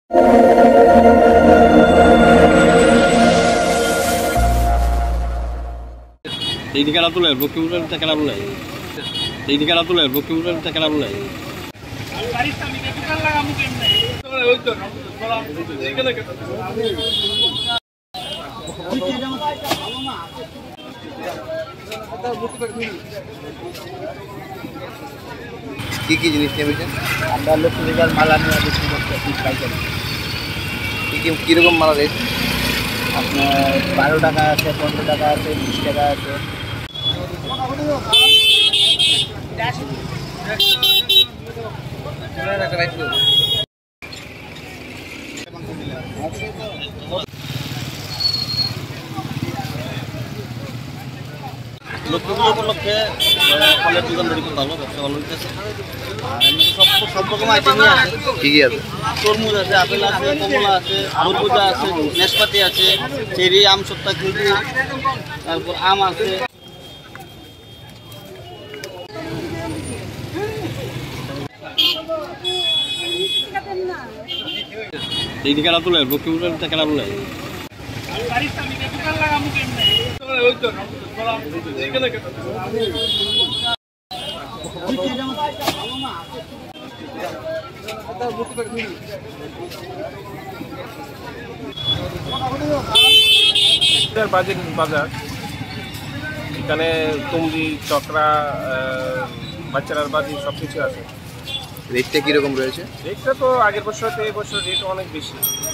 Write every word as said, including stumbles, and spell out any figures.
এইদিকে না তুলে বকি উঠে টাকা না তুলে এইদিকে না তুলে বকি উঠে টাকা না তুলে কি কি জিনিস নেবেন? আমরা লক্ষ্মী পূজার মালা নিয়ে বিক্রি করতেছি পাইকারি। কি কি কীরকম মালা রেট? আপনার বারো টাকা আছে, পনেরো টাকা আছে, বিশ টাকা আছে। লক্ষ্মী পুজো উপলক্ষে ফলের দোকান তৈরি করতে ভালো, ব্যবসা ভালো হইতেছে। আর এমনি সব সব রকম আইটেমই আছে। কি কি আছে? তরমুজ আছে, আপেল আছে, কমলা আছে, খরবুজা আছে, নাশপাতি আছে, চেরি, আম, সত্তা, খেজুর, তারপর আম আছে। এইদিকে না তুলে বকি উঠে টাকা না তুলে বাজার, এখানে তুমরি, চকরা, বাচ্চারার বাজি সব কিছু আছে। রেটটা কীরকম রয়েছে? রেটটা তো আগের বছর থেকে এই বছর রেট অনেক বেশি।